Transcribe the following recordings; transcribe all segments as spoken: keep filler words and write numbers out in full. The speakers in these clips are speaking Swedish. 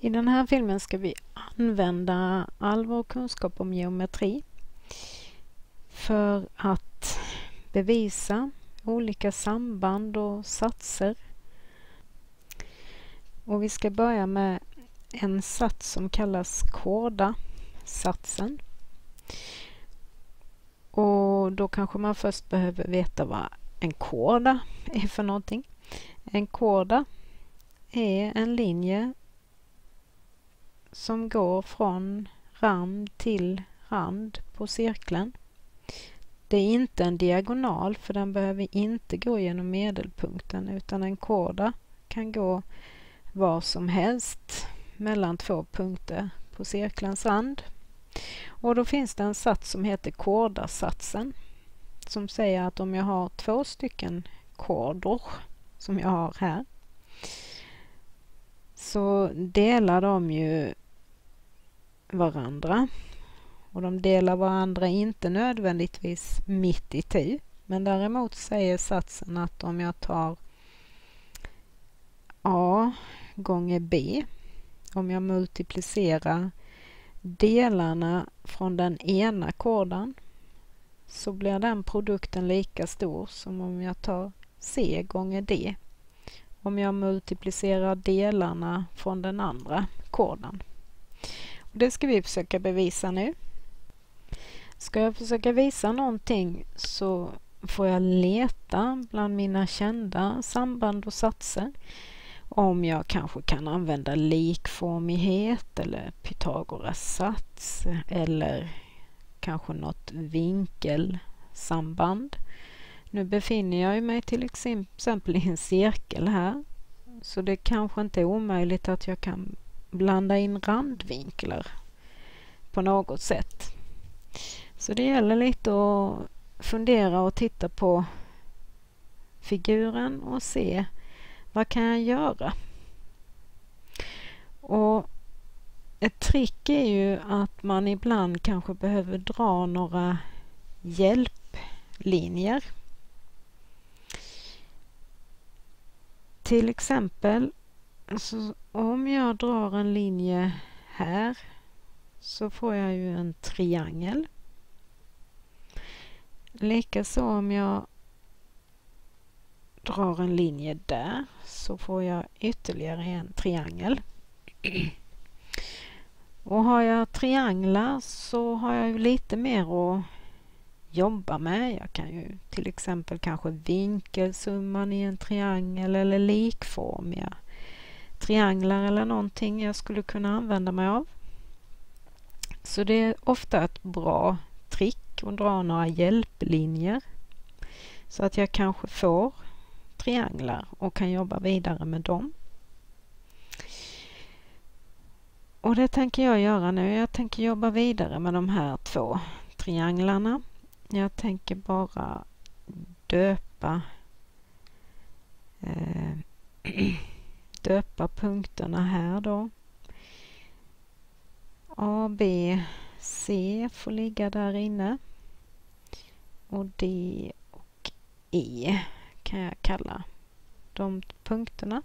I den här filmen ska vi använda all vår kunskap om geometri för att bevisa olika samband och satser. Och vi ska börja med en sats som kallas chordasatsen. Och då kanske man först behöver veta vad en chorda är för någonting. En chorda är en linje som går från rand till rand på cirkeln. Det är inte en diagonal, för den behöver inte gå genom medelpunkten, utan en chorda kan gå var som helst mellan två punkter på cirkelns rand. Och då finns det en sats som heter chordasatsen, som säger att om jag har två stycken chordor som jag har här, så delar de ju varandra. Och de delar varandra inte nödvändigtvis mitt i tu, men däremot säger satsen att om jag tar A gånger B, om jag multiplicerar delarna från den ena chordan, så blir den produkten lika stor som om jag tar C gånger D, om jag multiplicerar delarna från den andra chordan. Och det ska vi försöka bevisa nu. Ska jag försöka visa någonting så får jag leta bland mina kända samband och satser. Om jag kanske kan använda likformighet eller Pythagoras sats eller kanske något vinkelsamband. Nu befinner jag mig till exempel i en cirkel här, så det kanske inte är omöjligt att jag kan blanda in randvinklar på något sätt. Så det gäller lite att fundera och titta på figuren och se vad kan jag göra. Och ett trick är ju att man ibland kanske behöver dra några hjälplinjer. Till exempel, så om jag drar en linje här så får jag ju en triangel. Likaså om jag drar en linje där så får jag ytterligare en triangel. Och har jag trianglar så har jag ju lite mer att jobba med. Jag kan ju till exempel kanske vinkelsumman i en triangel eller likformiga trianglar eller någonting jag skulle kunna använda mig av. Så det är ofta ett bra trick att dra några hjälplinjer så att jag kanske får trianglar och kan jobba vidare med dem. Och det tänker jag göra nu. Jag tänker jobba vidare med de här två trianglarna. Jag tänker bara döpa eh, döpa punkterna här då. A, B, C får ligga där inne. Och D och E kan jag kalla de punkterna.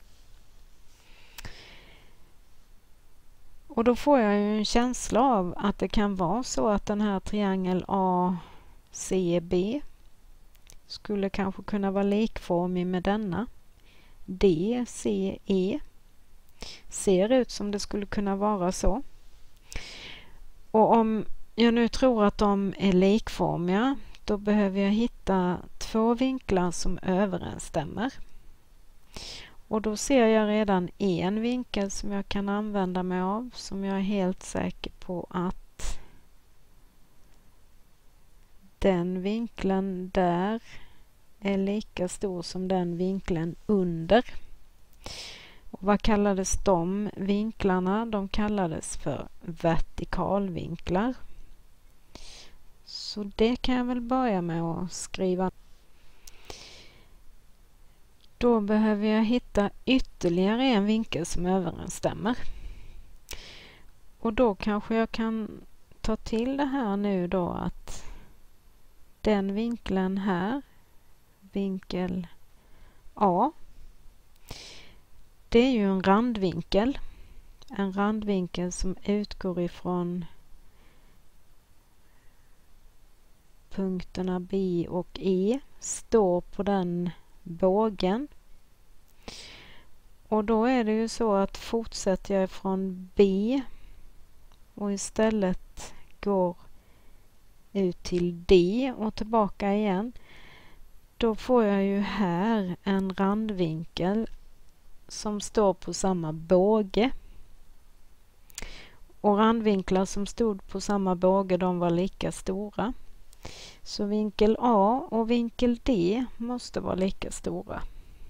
Och då får jag ju en känsla av att det kan vara så att den här triangel A, C, B skulle kanske kunna vara likformig med denna. D, C, E ser ut som det skulle kunna vara så. Och om jag nu tror att de är likformiga, då behöver jag hitta två vinklar som överensstämmer. Och då ser jag redan en vinkel som jag kan använda mig av, som jag är helt säker på att den vinkeln där är lika stor som den vinkeln under. Och vad kallades de vinklarna? De kallades för vertikalvinklar. Så det kan jag väl börja med att skriva. Då behöver jag hitta ytterligare en vinkel som överensstämmer. Och då kanske jag kan ta till det här nu då att den vinkeln här, vinkel A, det är ju en randvinkel. en randvinkel som utgår ifrån punkterna B och E står på den bågen. Och då är det ju så att fortsätter jag från B och istället går ut till D och tillbaka igen, då får jag ju här en randvinkel som står på samma båge. Och randvinklar som stod på samma båge, de var lika stora. Så vinkel A och vinkel D måste vara lika stora.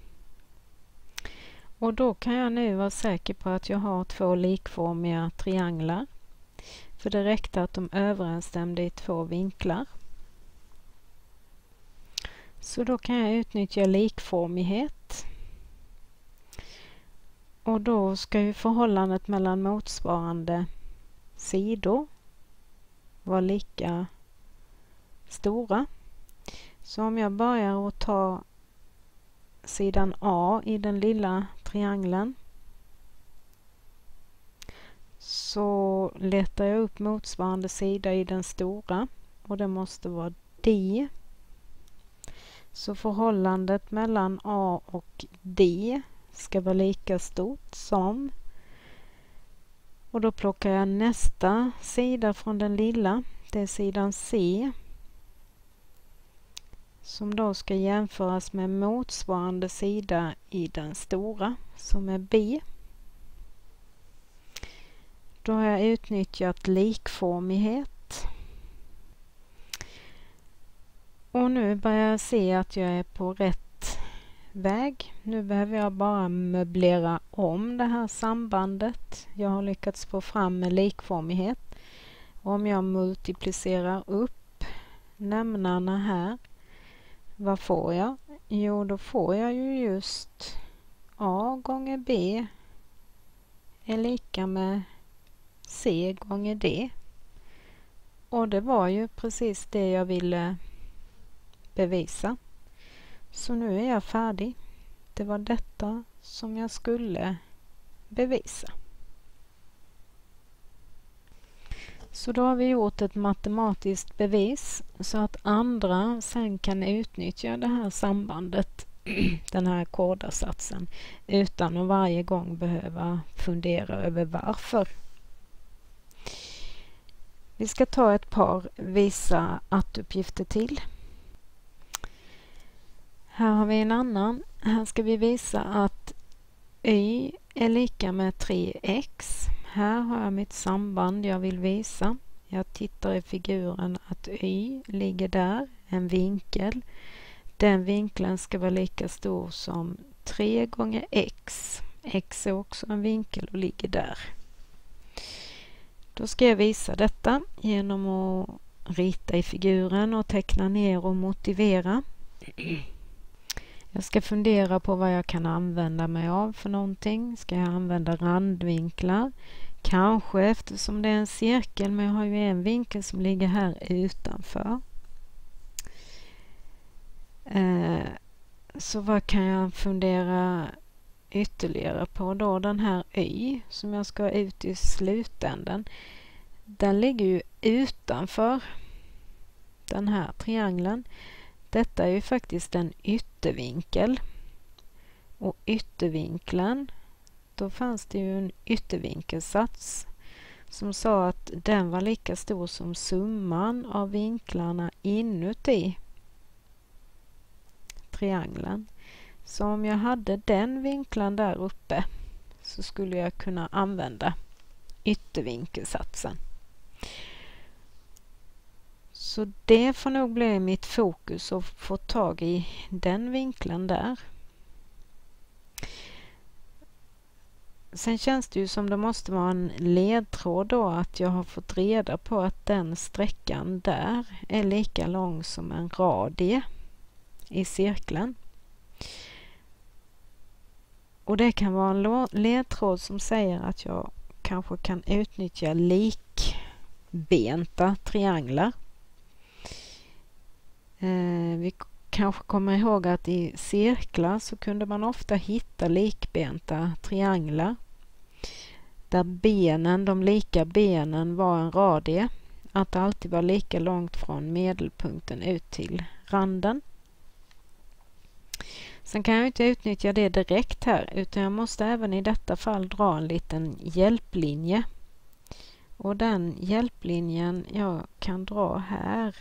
Och då kan jag nu vara säker på att jag har två likformiga trianglar. För det räckte att de överensstämde i två vinklar. Så då kan jag utnyttja likformighet. Och då ska ju förhållandet mellan motsvarande sidor vara lika stora. Så om jag börjar att ta sidan A i den lilla triangeln, så letar jag upp motsvarande sida i den stora, och det måste vara D. Så förhållandet mellan A och D ska vara lika stort som, och då plockar jag nästa sida från den lilla, det är sidan C, som då ska jämföras med motsvarande sida i den stora, som är B. Då har jag utnyttjat likformighet. Och nu börjar jag se att jag är på rätt väg. Nu behöver jag bara möblera om det här sambandet. Jag har lyckats få fram med likformighet. Om jag multiplicerar upp nämnarna här, vad får jag? Jo, då får jag ju just A gånger B är lika med C gånger D. Och det var ju precis det jag ville bevisa. Så nu är jag färdig. Det var detta som jag skulle bevisa. Så då har vi gjort ett matematiskt bevis så att andra sen kan utnyttja det här sambandet, den här kodarsatsen, utan att varje gång behöva fundera över varför. Vi ska ta ett par visa att-uppgifter till. Här har vi en annan. Här ska vi visa att y är lika med tre x. Här har jag mitt samband jag vill visa. Jag tittar i figuren att y ligger där, en vinkel. Den vinkeln ska vara lika stor som tre gånger x. X är också en vinkel och ligger där. Då ska jag visa detta genom att rita i figuren och teckna ner och motivera. Jag ska fundera på vad jag kan använda mig av för någonting. Ska jag använda randvinklar? Kanske, eftersom det är en cirkel, men jag har ju en vinkel som ligger här utanför. Eh, så vad kan jag fundera ytterligare på då? Den här y som jag ska ut i slutänden, den ligger ju utanför den här triangeln. Detta är ju faktiskt en yttervinkel. Och yttervinkeln, då fanns det ju en yttervinkelsats som sa att den var lika stor som summan av vinklarna inuti triangeln. Så om jag hade den vinklan där uppe så skulle jag kunna använda yttervinkelsatsen. Så det får nog bli mitt fokus att få tag i den vinkeln där. Sen känns det ju som det måste vara en ledtråd då att jag har fått reda på att den sträckan där är lika lång som en radie i cirkeln. Och det kan vara en ledtråd som säger att jag kanske kan utnyttja likbenta trianglar. Eh, vi kanske kommer ihåg att i cirklar så kunde man ofta hitta likbenta trianglar. där benen, de lika benen var en radie. Att det alltid var lika långt från medelpunkten ut till randen. Sen kan jag inte utnyttja det direkt här, utan jag måste även i detta fall dra en liten hjälplinje. Och den hjälplinjen jag kan dra här,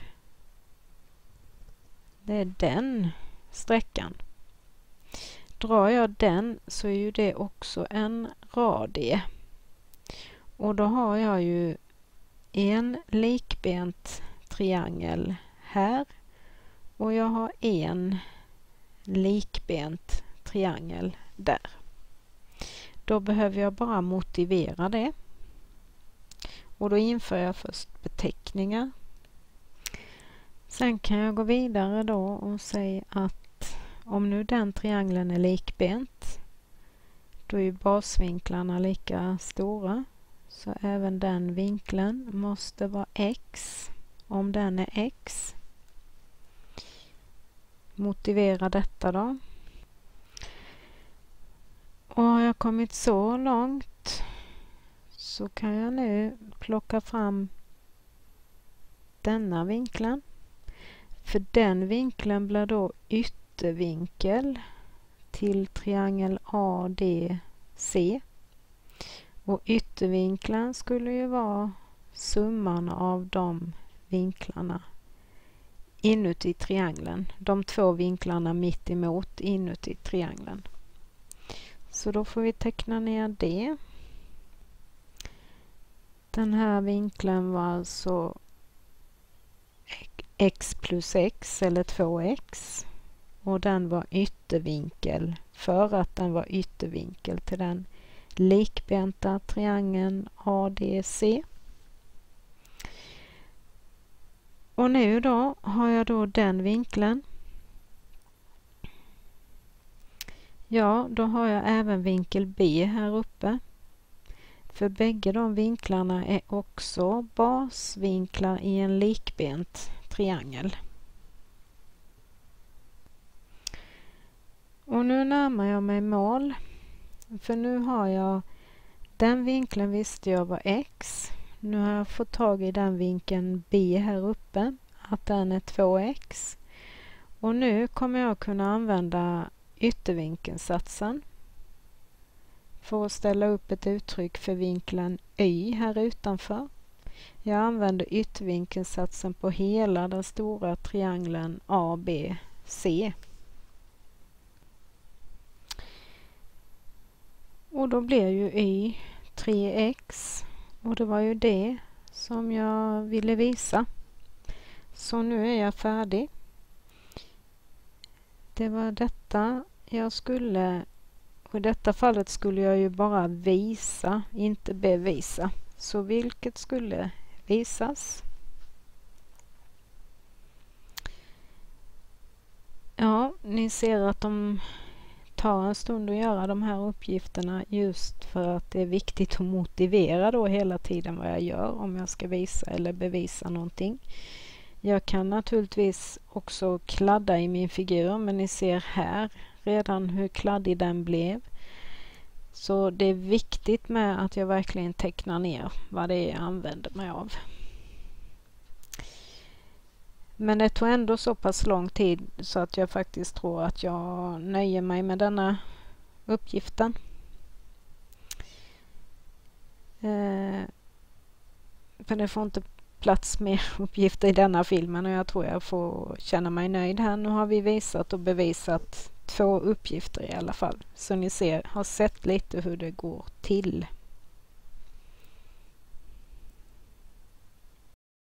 det är den sträckan. Drar jag den så är ju det också en radie. Och då har jag ju en likbent triangel här och jag har en likbent triangel där. Då behöver jag bara motivera det. Och då inför jag först beteckningar. Sen kan jag gå vidare då och säga att om nu den triangeln är likbent, då är ju basvinklarna lika stora. Så även den vinkeln måste vara x om den är x. Motivera detta då. Och har jag kommit så långt så kan jag nu plocka fram denna vinkeln. För den vinkeln blir då yttervinkel till triangel A D C. Och yttervinkeln skulle ju vara summan av de vinklarna inuti triangeln. De två vinklarna mitt emot inuti triangeln. Så då får vi teckna ner det. Den här vinkeln var alltså x plus x eller två x. Och den var yttervinkel för att den var yttervinkel till den likbenta triangeln A D C. Och nu då har jag då den vinkeln. Ja, då har jag även vinkel B här uppe. För bägge de vinklarna är också basvinklar i en likbent triangel. Och nu närmar jag mig mål. För nu har jag den vinkeln visste jag var x. Nu har jag fått tag i den vinkeln B här uppe. Att den är två x. Och nu kommer jag kunna använda yttervinkelsatsen. För att ställa upp ett uttryck för vinkeln Y här utanför. Jag använder yttervinkelsatsen på hela den stora triangeln A B C. Och då blir ju Y tre x. Och det var ju det som jag ville visa. Så nu är jag färdig. Det var detta jag skulle, och i detta fallet skulle jag ju bara visa, inte bevisa. Så vilket skulle visas? Ja, ni ser att de tar en stund att göra de här uppgifterna just för att det är viktigt att motivera då hela tiden vad jag gör om jag ska visa eller bevisa någonting. Jag kan naturligtvis också kladda i min figur, men ni ser här redan hur kladdig den blev. Så det är viktigt med att jag verkligen tecknar ner vad det är jag använder mig av. Men det tog ändå så pass lång tid så att jag faktiskt tror att jag nöjer mig med denna uppgiften. Eh, för det får inte plats mer uppgifter i denna filmen och jag tror jag får känna mig nöjd här. Nu har vi visat och bevisat två uppgifter i alla fall. Så ni ser, har sett lite hur det går till.